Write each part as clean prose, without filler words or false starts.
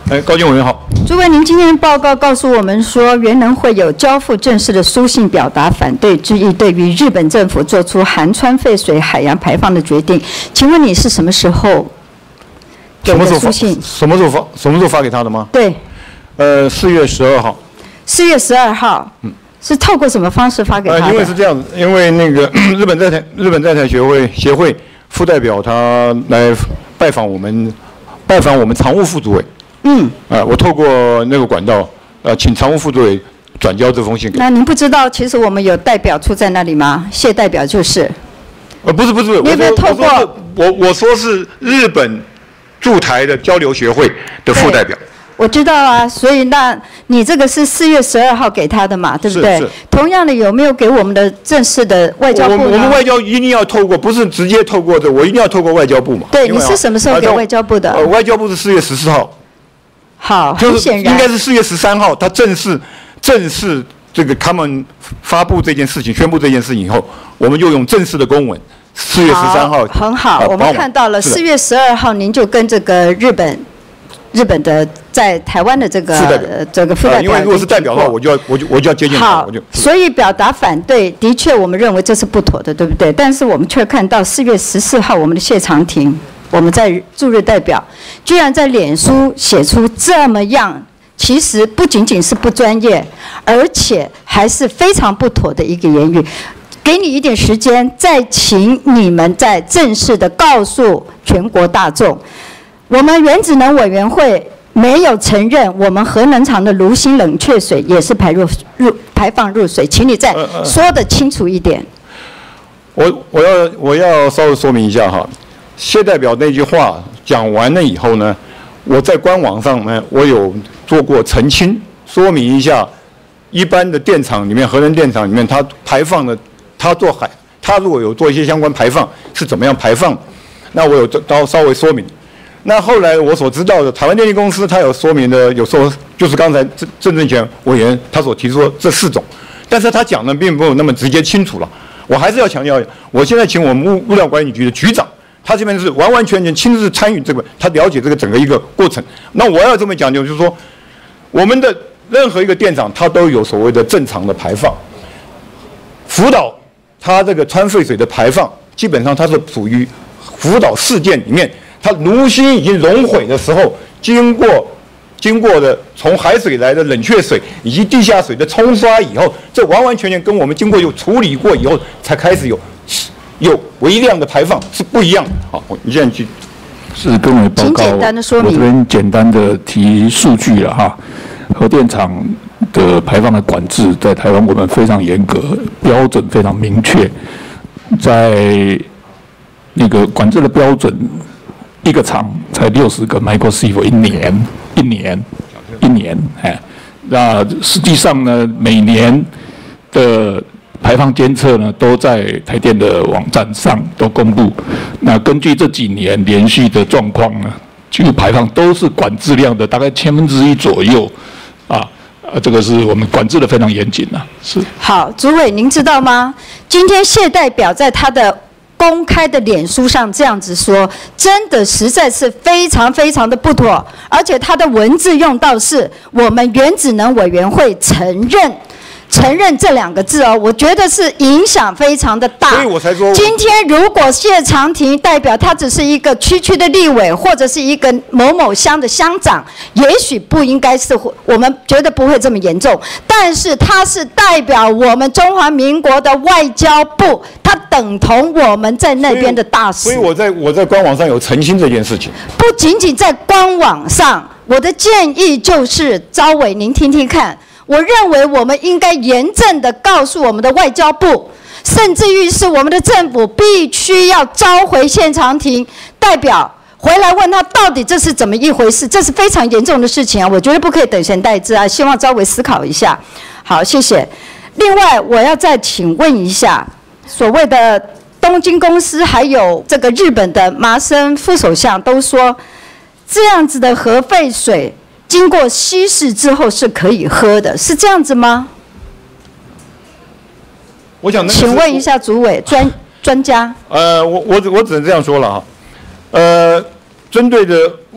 高金委员好。 主委，您今天报告告诉我们说，原能会有交付正式的书信表达反对之意，对于日本政府做出含川废水海洋排放的决定。请问你是什么时候给的书信？ 什么时候发给他的吗？ 对。 4月12号。4 月12号。是透过什么方式发给他的？ 因为是这样子，因为那个日本在台协会副代表他来拜访我们常务副主委。我透过那个管道，请常务副主委转交这封信给。 那您不知道，其实我们有代表处在那里吗？谢代表就是。 不是， 你有没有透过？ 我说是日本驻台的交流协会的副代表。 我知道啊，所以那你这个是4月12号给他的嘛，对不对？同样的，有没有给我们的正式的外交部呢？ 我们外交一定要透过，不是直接透过的，我一定要透过外交部嘛。 对，你是什么时候给外交部的？ 外交部是4月14号。 好，很显然应该是4月13号，他正式这个他们发布这件事情、宣布这件事情以后，我们就用正式的公文，4月13号。 很好，我们看到了4月12号，您就跟这个日本的在台湾的这个副代表， 因为如果是代表的话，我就要接近他。 好，所以表达反对，的确我们认为这是不妥的，对不对？但是我们却看到4月14号，我们的谢长廷，我们在驻日代表，居然在脸书写出这么样，其实不仅仅是不专业，而且还是非常不妥的一个言语。给你一点时间，再请你们再正式的告诉全国大众。我们原子能委员会没有承认我们核能厂的炉心冷却水也是排放入水，请你再说得清楚一点。 我要稍微说明一下哈，谢代表那句话讲完了以后呢，我在官网上呢，我有做过澄清，说明一下，一般的电厂里面，核能电厂里面，它排放的，它如果有做一些相关排放是怎么样排放，那我有稍微说明。那后来我所知道的，台湾电力公司它有说明的，有说就是刚才郑正全委员他所提出的这4种，但是他讲的并没有那么直接清楚了。我还是要强调，我现在请我们物料管理局的局长，他这边是完完全全亲自参与这个，他了解这个整个一个过程。那我要这么讲究，就是说，我们的任何一个电厂，它都有所谓的正常的排放。福岛它这个川废水的排放，基本上它是属于福岛事件里面。它炉心已经熔毁的时候，经过的从海水来的冷却水以及地下水的冲刷以后，这完完全全跟我们经过有处理过以后才开始有微量的排放是不一样的。好，你现在去是跟我报告，我这边简单的提数据了哈。核电厂的排放的管制在台湾我们非常严格，标准非常明确，在那个管制的标准。一个厂才60个 microsievert 一年，那实际上呢，每年的排放监测呢，都在台电的网站上都公布。那根据这几年连续的状况呢，几乎排放都是管制量的大概1/1000左右，这个是我们管制的非常严谨啊。是。好， 主委，您知道吗？今天谢代表在他的公开的脸书上这样子说，真的实在是非常非常的不妥，而且他的文字用到是我们原子能委员会承认这2个字哦，我觉得是影响非常的大。 所以我才说， 今天如果谢长廷代表他只是一个区的立委，或者是一个某某乡的乡长，也许不应该是，我们觉得不会这么严重。但是他是代表我们中华民国的外交部，他等同我们在那边的大使。 所以我在官网上有澄清这件事情。 不仅仅在官网上，我的建议就是召委您听听看。我认为我们应该严正的告诉我们的外交部，甚至于是我们的政府必须要召回谢长廷代表回来问他到底这是怎么一回事，这是非常严重的事情啊！我觉得不可以等闲待之啊！希望召委思考一下。好，谢谢。另外，我要再请问一下，所谓的东京公司还有这个日本的麻生副首相都说，这样子的核废水经过稀释之后是可以喝的，是这样子吗？ 我想， 请问一下主委专家。 我只能这样说了哈。针对的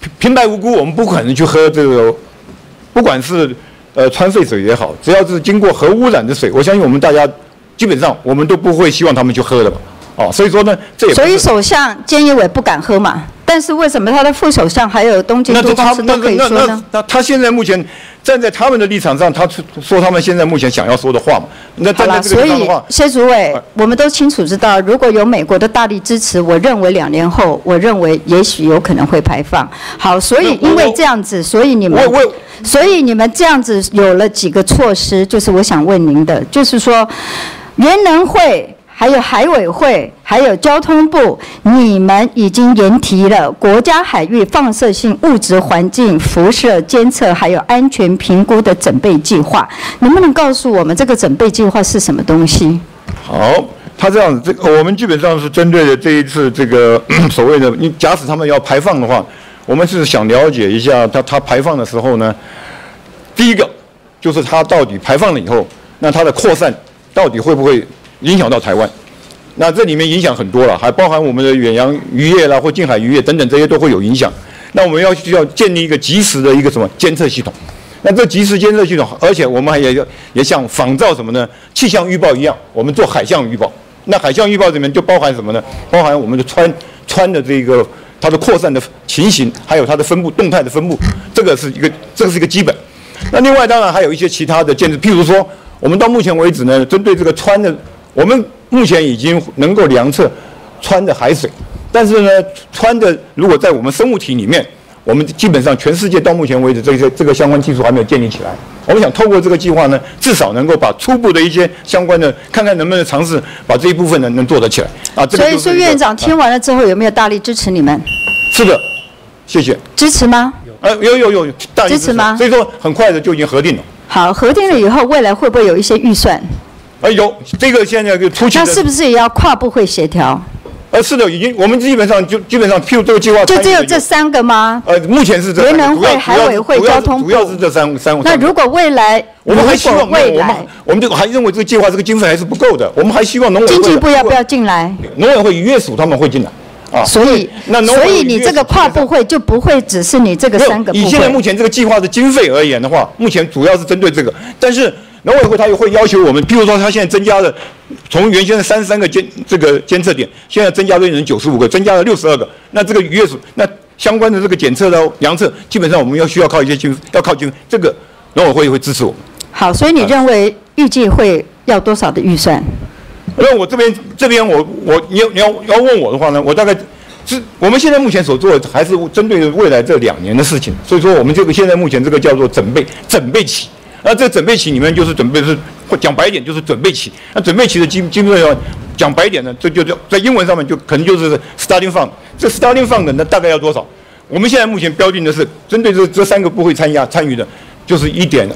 平白无故我们不可能去喝这个，不管是川废水也好，只要是经过核污染的水，我相信我们大家基本上我们都不会希望他们去喝的吧。所以说呢，这也所以首相菅义伟不敢喝嘛，但是为什么他的副首相还有东京都公司都可以说呢？ 那他现在目前站在他们的立场上，他说他们现在目前想要说的话嘛。那站在这个地方的话， 谢主委，我们都清楚知道，如果有美国的大力支持，我认为2年后，我认为也许有可能会排放。好，所以因为这样子，所以你们这样子有了几个措施，就是我想问您的，就是说，原能会。还有海委会，还有交通部，你们已经研提了国家海域放射性物质环境辐射监测还有安全评估的准备计划，能不能告诉我们这个准备计划是什么东西？ 好，他这样子，我们基本上是针对的这一次这个所谓的，你假使他们要排放的话，我们是想了解一下他排放的时候呢，第一个就是他到底排放了以后，那它的扩散到底会不会影响到台湾？那这里面影响很多了，还包含我们的远洋渔业啦或近海渔业等等，这些都会有影响。那我们需要建立一个及时的一个什么监测系统？那这及时监测系统，而且我们也像仿照什么呢？气象预报一样，我们做海象预报。那海象预报里面就包含什么呢？包含我们的川的这个它的扩散的情形，还有它的分布动态的分布，这个是一个基本。那另外当然还有一些其他的监测，譬如说我们到目前为止呢，针对这个川的。我们目前已经能够量测川的海水，但是呢，川的如果在我们生物体里面，我们基本上全世界到目前为止这个相关技术还没有建立起来。我们想透过这个计划呢，至少能够把初步的一些相关的，看看能不能尝试把这一部分呢能做得起来啊。 所以说院长听完了之后有没有大力支持你们？ 是的，谢谢。 支持吗？ 有大力支持吗？ 所以说很快的就已经核定了。 好，核定了以后，未来会不会有一些预算？ 有这个现在就初期的， 那是不是也要跨部会协调？ 是的，我们基本上，譬如这个计划就只有这3个吗？ 目前是这原能会、海委会、交通部， 主要是这三个。 那如果未来， 我们还希望我们就还认为这个计划这个经费还是不够的，我们还希望农委会、 经济部要不要进来？ 农委会渔业署他们会进来。 所以你这个跨部会就不会只是你这个3个部会。 以现在目前这个计划的经费而言的话，目前主要是针对这个，但是农委会他也会要求我们，譬如说他现在增加了，从原先的33个监测点，现在增加变成95个，增加了62个。那这个渔业署那相关的这个检测的量测，基本上我们需要靠一些经费，这个农委会会支持我们。 好，所以你认为预计会要多少的预算？ 那我这边你要问我的话呢，我大概我们现在目前所做的还是针对未来这2年的事情，所以说我们这个现在目前这个叫做准备期。那这个准备期里面就是准备是讲白一点就是准备期。那准备期的基本上讲白一点呢，这就在英文上面就可能就是 starting fund。这 starting fund 呢大概要多少？我们现在目前标定的是针对这3个部会参与的，就是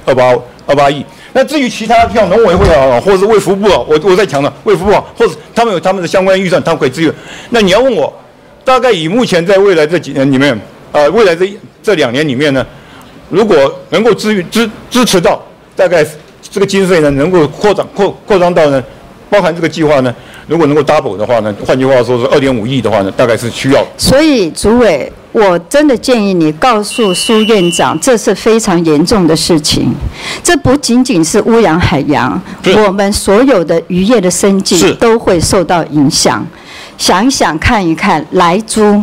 1.28亿。那至于其他像农委会啊，或者是卫福部啊，我在强调卫福部啊，或者他们有他们的相关预算，他们可以支援。那你要问我，大概以目前在未来这几年里面，未来这2年里面呢，如果能够支持到，大概这个经费呢能够扩张到呢，包含这个计划呢，如果能够 double 的话呢，换句话说是2.5亿的话呢，大概是需要。 所以主委，我真的建议你告诉苏院长，这是非常严重的事情，这不仅仅是污染海洋，我们所有的渔业的生计都会受到影响。想一想，看一看莱猪，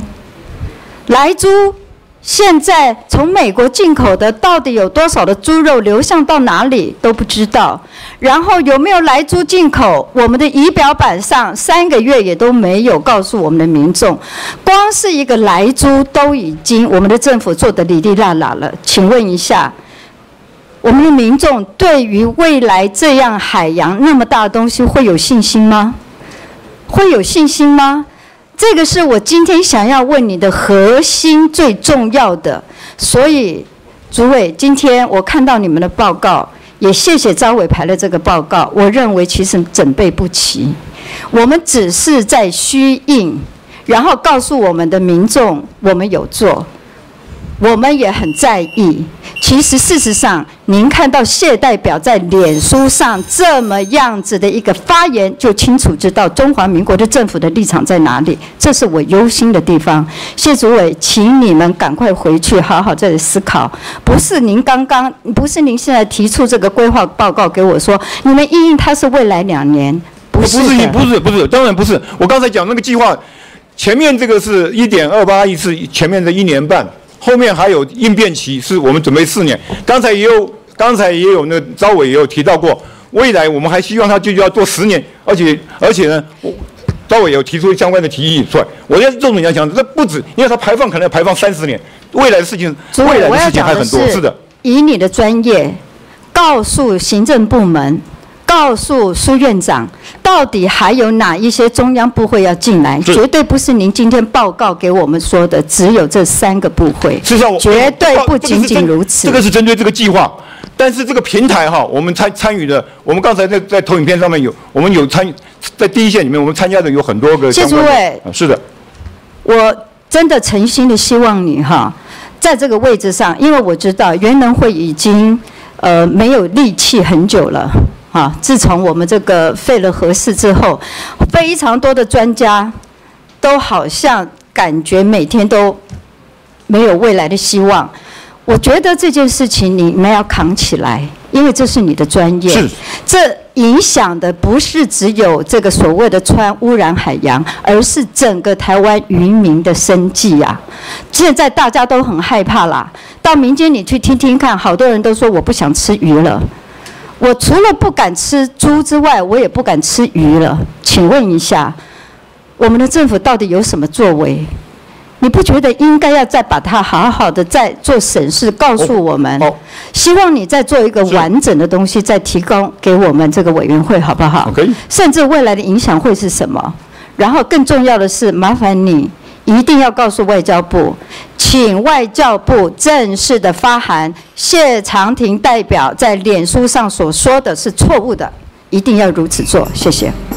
现在从美国进口的到底有多少的猪肉流向到哪里都不知道，然后有没有莱猪进口，我们的仪表板上3个月也都没有告诉我们的民众，光是一个莱猪都已经我们的政府做得哩哩啦啦了。请问一下，我们的民众对于未来这样海洋那么大的东西会有信心吗？会有信心吗？这个是我今天想要问你的核心最重要的。所以主委，今天我看到你们的报告，也谢谢招委排了这个报告，我认为其实准备不齐，我们只是在虚应，然后告诉我们的民众我们有做。 我们也很在意。其实事实上，您看到谢代表在脸书上这么样子的一个发言，就清楚知道中华民国的政府的立场在哪里，这是我忧心的地方。谢主委，请你们赶快回去好好再思考，不是您现在提出这个规划报告给我说，你们因应它是未来2年，不是， 当然不是。我刚才讲那个计划，前面这个是1.28亿是前面的1年半。后面还有应变期，是我们准备4年。刚才也有那招委也有提到过，未来我们还希望他就要做10年，而且呢，招委有提出相关的提议出来。我觉得重点要讲，这不止，因为它排放可能要排放30年，未来的事情还很多。是的， 以你的专业，告诉行政部门。告诉苏院长，到底还有哪一些中央部会要进来？绝对不是您今天报告给我们说的，只有这3个部会。 事实上， 绝对不仅仅如此。 这个是针对这个计划，但是这个平台哈，我们参与的，我们刚才在投影片上面我们有参与，在第一线里面，我们参加的有很多个。 谢主委， 是的， 我真的诚心的希望你哈，在这个位置上，因为我知道原能会已经没有力气很久了。自从我们这个废了核四之后，非常多的专家都好像感觉每天都没有未来的希望。我觉得这件事情你们要扛起来，因为这是你的专业。 是。 这影响的不是只有这个所谓的污染海洋，而是整个台湾渔民的生计啊！现在大家都很害怕啦。到民间你去听听看，好多人都说我不想吃鱼了。我除了不敢吃猪之外，我也不敢吃鱼了。请问一下，我们的政府到底有什么作为？你不觉得应该要再把它好好的再做审视，告诉我们？希望你再做一个完整的东西，再提供给我们这个委员会，好不好？甚至未来的影响会是什么？然后更重要的是，麻烦你一定要告诉外交部，请外交部正式的发函，谢长廷代表在脸书上所说的是错误的，一定要如此做。谢谢。